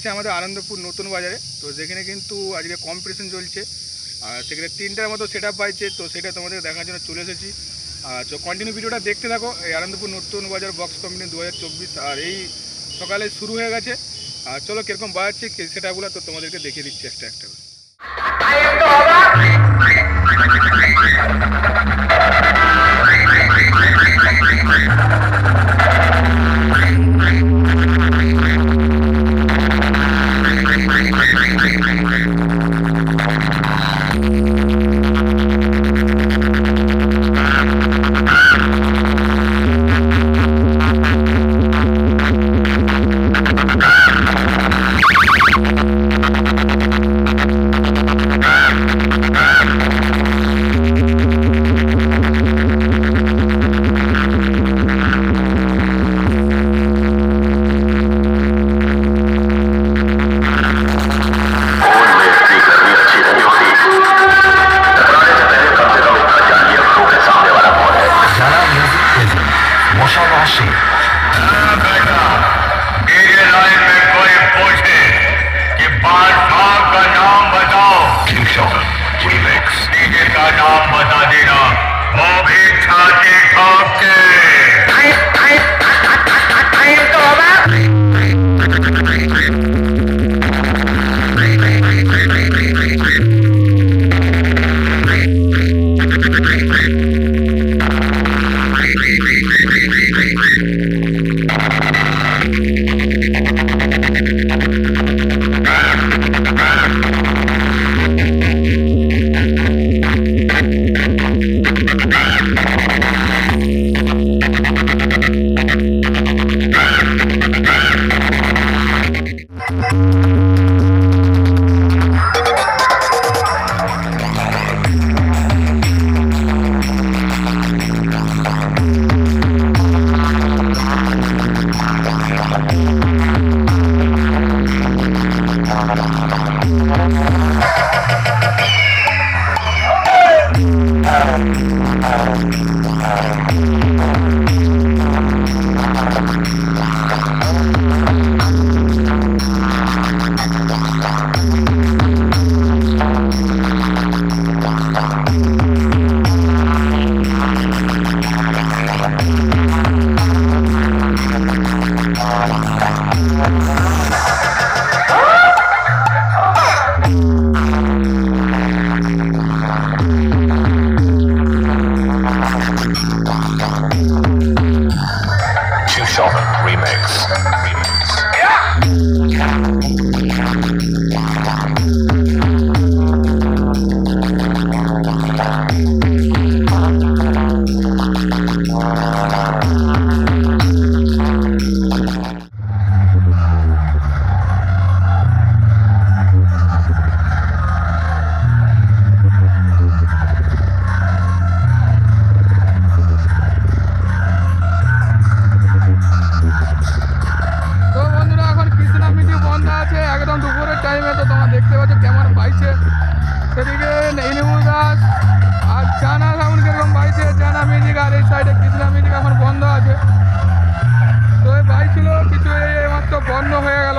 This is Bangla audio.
আছে আমাদের আনন্দপুর নতুন বাজারে। তো যেখানে কিন্তু আজকে কম্পিটিশন চলছে আর সেখানে 3টার মতো সেট আপ পাইছে। তো সেটা তোমাদের দেখার জন্য চলে এসেছি। তো কন্টিনিউ ভিডিওটা দেখতে থাকো। এই আনন্দপুর নতুন বাজার বক্স কম্পিটিশন 2024 আর এই সকালে শুরু হয়ে গেছে। আর চলো কীরকম বাজাচ্ছে সেট আপগুলো তো তোমাদেরকে দেখিয়ে দিচ্ছি একটা একটা। একদম দুপুরের টাইমে তো তোমরা দেখতে পাচ্ছ কেমন পাইছে। সেদিকে নীলিমু গাছ আর জানা সাউন্ড কিরকম পাইছে, জানা মিউজিক। আর এই সাইডে কৃষ্ণা মিউজিক এখন বন্ধ আছে। তো এই বাইক ছিল কিছু মাত্র বন্ধ হয়ে গেল।